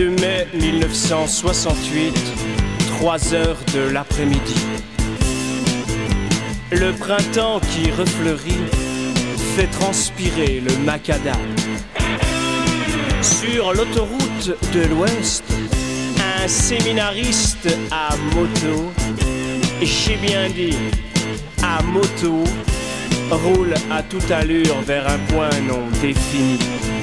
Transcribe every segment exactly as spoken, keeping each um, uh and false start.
vingt-deux mai mille neuf cent soixante-huit, trois heures de l'après-midi. Le printemps qui refleurit fait transpirer le macadam. Sur l'autoroute de l'Ouest, un séminariste à moto, j'ai bien dit à moto, roule à toute allure vers un point non défini.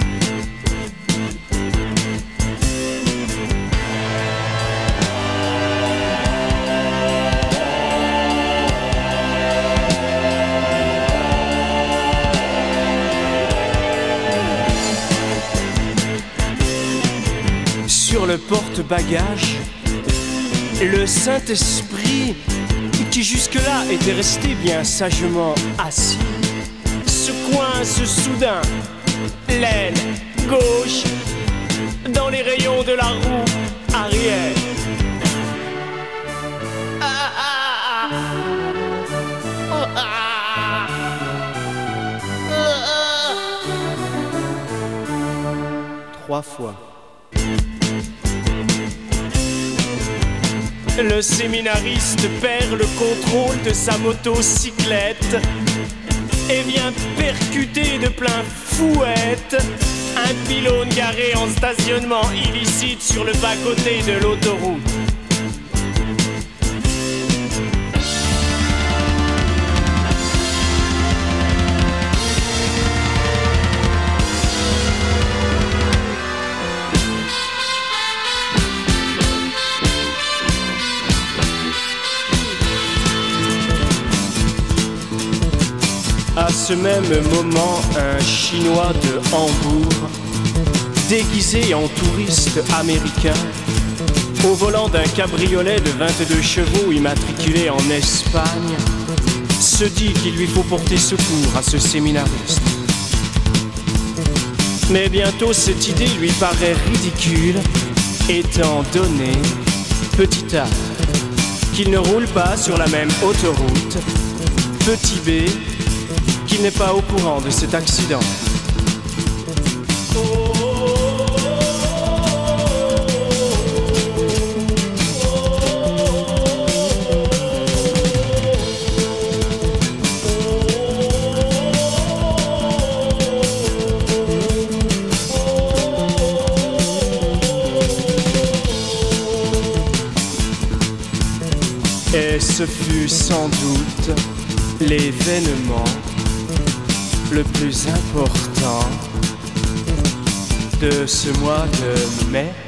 Sur le porte-bagages, le Saint-Esprit, qui jusque-là était resté bien sagement assis, se coince soudain, l'aile gauche, dans les rayons de la roue arrière. Ah, ah, ah. Oh, ah. Ah, ah. Trois fois. Le séminariste perd le contrôle de sa motocyclette et vient percuter de plein fouette un pylône garé en stationnement illicite sur le bas-côté de l'autoroute. À ce même moment, un Chinois de Hambourg, déguisé en touriste américain, au volant d'un cabriolet de vingt-deux chevaux immatriculé en Espagne, se dit qu'il lui faut porter secours à ce séminariste. Mais bientôt cette idée lui paraît ridicule, étant donné, petit A, qu'il ne roule pas sur la même autoroute, petit B, qu'il n'est pas au courant de cet accident. Et ce fut sans doute l'événement le plus important de ce mois de mai.